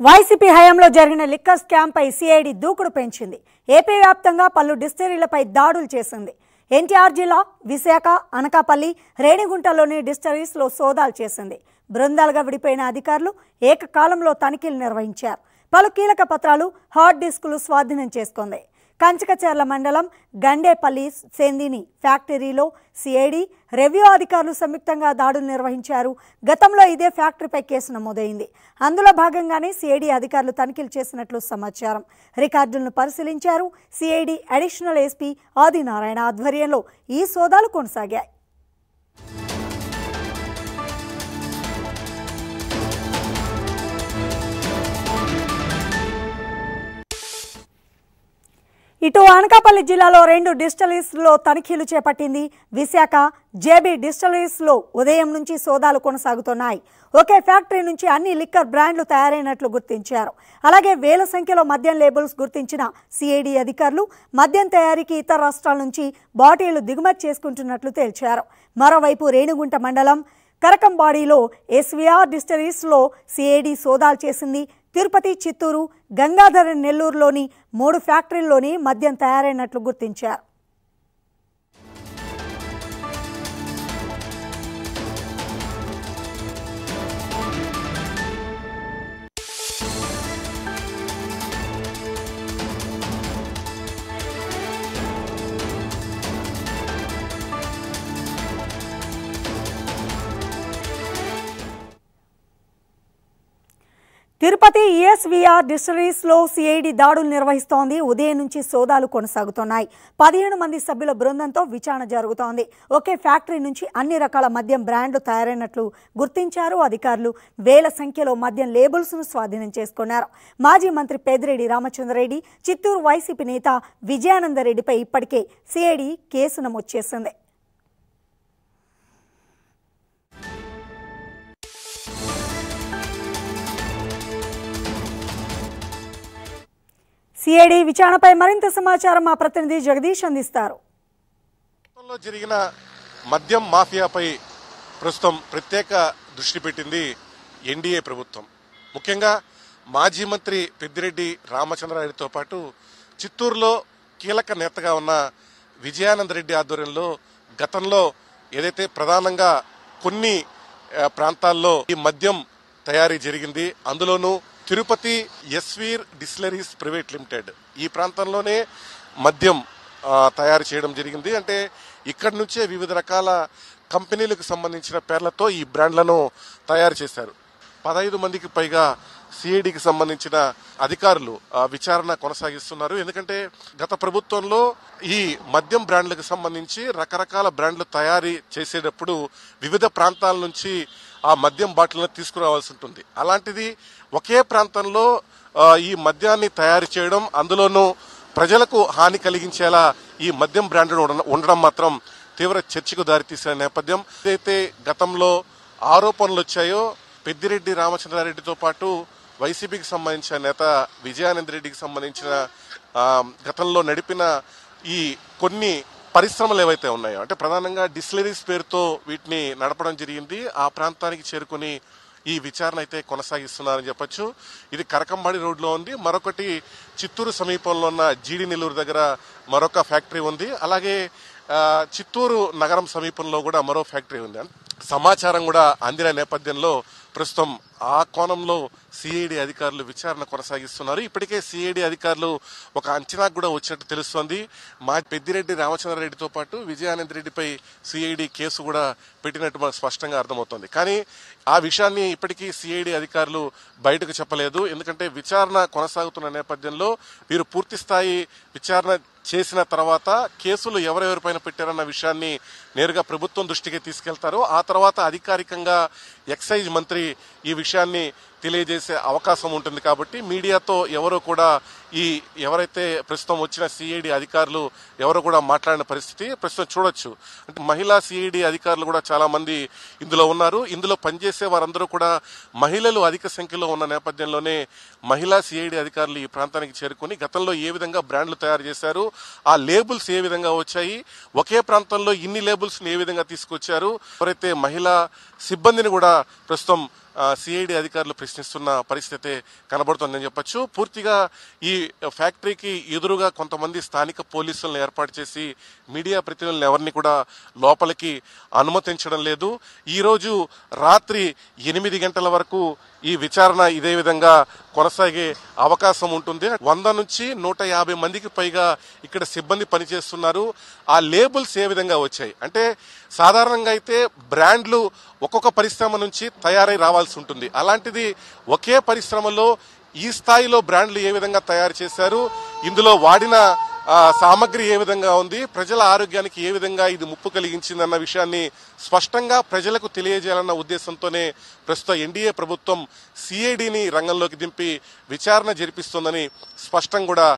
YSRCP హయాంలో జరిగిన liquor scam పై CID దూకుడు పెంచింది. ఏపీ వ్యాప్తంగా పలు డిస్టిలరీలపై దాడులు చేసింది. ఎన్టీఆర్ జిల్లా విశాఖ, అనకాపల్లి, రేణిగుంటలోని డిస్టిలరీస్లో సోదాలు చేసింది. బృందాలుగా విడిపోయిన అధికారులు ఏకకాలంలో తనిఖీలు నిర్వహించారు. పలు కీలక పత్రాలు, హార్డ్ డిస్కులు స్వాధీనం చేసుకుంది. కంచకచర్ల మండలం గండేపల్లి సెందిని ఫ్యాక్టరీలో CID, రెవెన్యూ అధికారులు సంయుక్తంగా దాడులు నిర్వహించారు. గతంలో ఇదే ఫ్యాక్టరీపై కేసు నమోదైంది. అందులో భాగంగానే CID అధికారులు తనిఖీలు చేసినట్లు సమాచారం. రికార్డులను పరిశీలించారు. CID అడిషనల్ SP ఆదినారాయణ ఆధ్వర్యంలో ఈ సోదాలు కొనసాగాయి. ఇటు అనకాపల్లి జిల్లాలో 2 డిస్టిలరీస్లో తనిఖీలు చేపట్టింది. విశాఖ JB డిస్టిలరీస్లో ఉదయం నుంచి సోదాలు కొనసాగుతున్నాయి. ఒకే ఫ్యాక్టరీ నుంచి అన్ని లిక్కర్ బ్రాండ్లు తయారైనట్లు గుర్తించారు. అలాగే వేల సంఖ్యలో మద్యం లేబుల్స్ గుర్తించిన CID అధికారులు మద్యం తయారీకి ఇతర రాష్ట్రాల నుంచి బాటిళ్లు దిగుమతి చేసుకుంటున్నట్లు తేల్చారు. మరోవైపు రేణిగుంట మండలం కరకంబాడిలో SVR డిస్టిలరీస్లో CID సోదాలు చేసింది. తిరుపతి, చిత్తూరు, గంగాధర, నెల్లూరులోని 3 ఫ్యాక్టరీల్లోని మద్యం తయారైనట్లు గుర్తించారు. తిరుపతి SVR డిస్టిలరీస్లో CID దాడులు నిర్వహిస్తోంది. ఉదయం నుంచి సోదాలు కొనసాగుతున్నాయి. 15 మంది సభ్యుల బృందంతో విచారణ జరుగుతోంది. ఒకే ఫ్యాక్టరీ నుంచి అన్ని రకాల మద్యం బ్రాండ్లు తయారైనట్లు గుర్తించారు అధికారులు. వేల సంఖ్యలో మద్యం లేబుల్స్ను స్వాధీనం చేసుకున్నారు. మాజీ మంత్రి పెద్దిరెడ్డి రామచంద్రరెడ్డి, చిత్తూరు YSRCP నేత విజయానందరెడ్డిపై ఇప్పటికే CID కేసు నమోదు చేసింది. CID విచారణపై మరింత సమాచారం మా ప్రతినిధి జగదీష్ అందిస్తారు. జరిగిన మద్యం మాఫియాపై ప్రస్తుతం ప్రత్యేక దృష్టి పెట్టింది NDA ప్రభుత్వం. ముఖ్యంగా మాజీ మంత్రి పెద్దిరెడ్డి రామచంద్రారెడ్డితో పాటు చిత్తూరులో కీలక నేతగా ఉన్న విజయానందరెడ్డి ఆధ్వర్యంలో గతంలో ఏదైతే ప్రధానంగా కొన్ని ప్రాంతాల్లో ఈ మద్యం తయారీ జరిగింది. అందులోనూ Tirupati SVR distilleries private limited ఈ ప్రాంతంలోనే మద్యం తయారు చేయడం జరిగింది. అంటే ఇక్కడి నుంచే వివిధ రకాల కంపెనీలకు సంబంధించిన పేర్లతో ఈ బ్రాండ్లను తయారు చేశారు. 15 మందికి పైగా CIDకి సంబంధించిన అధికారులు విచారణ కొనసాగిస్తున్నారు. ఎందుకంటే గత ప్రభుత్వంలో ఈ మద్యం బ్రాండ్లకు సంబంధించి రకరకాల బ్రాండ్లు తయారీ చేసేటప్పుడు వివిధ ప్రాంతాల నుంచి ఆ మద్యం బాటిల్ని తీసుకురావాల్సి ఉంటుంది. అలాంటిది ఒకే ప్రాంతంలో ఈ మద్యాన్ని తయారు చేయడం, అందులోనూ ప్రజలకు హాని కలిగించేలా ఈ మద్యం బ్రాండ్లు ఉండడం మాత్రం తీవ్ర చర్చకు దారితీసిన నేపథ్యం. ఏదైతే గతంలో ఆరోపణలు వచ్చాయో పెద్దిరెడ్డి రామచంద్రారెడ్డితో పాటు YSRCPకి సంబంధించిన నేత విజయానందరెడ్డికి సంబంధించిన గతంలో నడిపిన ఈ కొన్ని పరిశ్రమలు ఏవైతే ఉన్నాయో, అంటే ప్రధానంగా డిస్టిలరీస్ పేరుతో వీటిని నడపడం జరిగింది. ఆ ప్రాంతానికి చేరుకుని ఈ విచారణ అయితే కొనసాగిస్తున్నారని చెప్పొచ్చు. ఇది కరకంబాడి రోడ్లో ఉంది. మరొకటి చిత్తూరు సమీపంలో ఉన్న జీడి నెల్లూరు దగ్గర మరొక ఫ్యాక్టరీ ఉంది. అలాగే చిత్తూరు నగరం సమీపంలో కూడా మరో ఫ్యాక్టరీ ఉంది. సమాచారం కూడా అందిన నేపథ్యంలో ప్రస్తుతం ఆ కోణంలో CID అధికారులు విచారణ కొనసాగిస్తున్నారు. ఇప్పటికే CID అధికారులు ఒక అంచనాకు కూడా వచ్చినట్టు తెలుస్తోంది. మా పెద్దిరెడ్డి రామచంద్రారెడ్డితో పాటు విజయానందరెడ్డిపై CID కేసు కూడా పెట్టినట్టు మనకు స్పష్టంగా అర్థమవుతోంది. కానీ ఆ విషయాన్ని ఇప్పటికీ CID అధికారులు బయటకు చెప్పలేదు. ఎందుకంటే విచారణ కొనసాగుతున్న నేపథ్యంలో వీరు పూర్తి స్థాయి విచారణ చేసిన తర్వాత కేసులు ఎవరెవరిపైన పెట్టారన్న విషయాన్ని నేరుగా ప్రభుత్వం దృష్టికి తీసుకెళ్తారు. ఆ తర్వాత అధికారికంగా ఎక్సైజ్ మంత్రి ఈ విషయాన్ని తెలియజేసే అవకాశం ఉంటుంది. కాబట్టి మీడియాతో ఎవరూ కూడా ఈ ఎవరైతే ప్రస్తుతం వచ్చిన సిఐడి అధికారులు ఎవరు కూడా మాట్లాడిన పరిస్థితి ప్రస్తుతం చూడొచ్చు. అంటే మహిళా సిఐడి అధికారులు కూడా చాలా మంది ఇందులో ఉన్నారు. ఇందులో పనిచేసే వారందరూ కూడా మహిళలు అధిక సంఖ్యలో ఉన్న నేపథ్యంలోనే మహిళా సిఐడి అధికారులు ఈ ప్రాంతానికి చేరుకుని గతంలో ఏ విధంగా బ్రాండ్లు తయారు చేశారు, ఆ లేబుల్స్ ఏ విధంగా వచ్చాయి, ఒకే ప్రాంతంలో ఇన్ని లేబుల్స్ ఏ విధంగా తీసుకొచ్చారు, ఎవరైతే మహిళా సిబ్బందిని కూడా ప్రస్తుతం సిఐడి అధికారులు ప్రశ్నిస్తున్న పరిస్థితి కనబడుతుందని చెప్పొచ్చు. పూర్తిగా ఈ ఫ్యాక్టరీకి ఎదురుగా కొంతమంది స్థానిక పోలీసులను ఏర్పాటు చేసి మీడియా ప్రతినిధులను ఎవరిని కూడా లోపలికి అనుమతించడం లేదు. ఈరోజు రాత్రి 8 గంటల వరకు ఈ విచారణ ఇదే విధంగా కొనసాగే అవకాశం ఉంటుంది. 100 నుంచి 150 మందికి పైగా ఇక్కడ సిబ్బంది పనిచేస్తున్నారు. ఆ లేబుల్స్ ఏ విధంగా వచ్చాయి అంటే సాధారణంగా అయితే బ్రాండ్లు ఒక్కొక్క పరిశ్రమ నుంచి తయారై రావాల్సి ఉంటుంది. అలాంటిది ఒకే పరిశ్రమలో ఈ స్థాయిలో బ్రాండ్లు ఏ విధంగా తయారు చేశారు, ఇందులో వాడిన సామగ్రి ఏ విధంగా ఉంది, ప్రజల ఆరోగ్యానికి ఏ విధంగా ఇది ముప్పు కలిగించిందన్న విషయాన్ని స్పష్టంగా ప్రజలకు తెలియజేయాలన్న ఉద్దేశంతోనే ప్రస్తుత ఎన్డీఏ ప్రభుత్వం సిఐడిని రంగంలోకి దింపి విచారణ జరిపిస్తోందని స్పష్టం కూడా